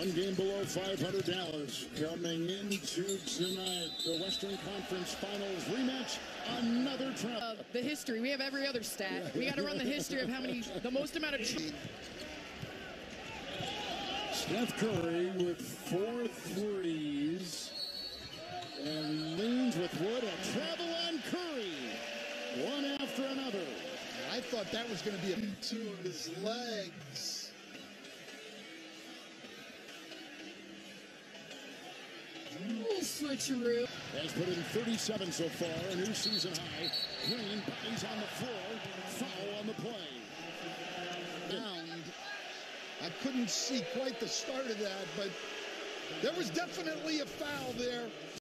One game below $500 coming into tonight. The Western Conference Finals rematch. Another trap. The history. We have every other stat. We got to run the history of the most amount of. Steph Curry with 4 threes and leans with Wood. A travel on Curry. One after another. I thought that was going to be a two of his legs. Switcheroo. Has put in 37 so far, a new season high. Green bodies on the floor. Foul on the play. I couldn't see quite the start of that, but there was definitely a foul there.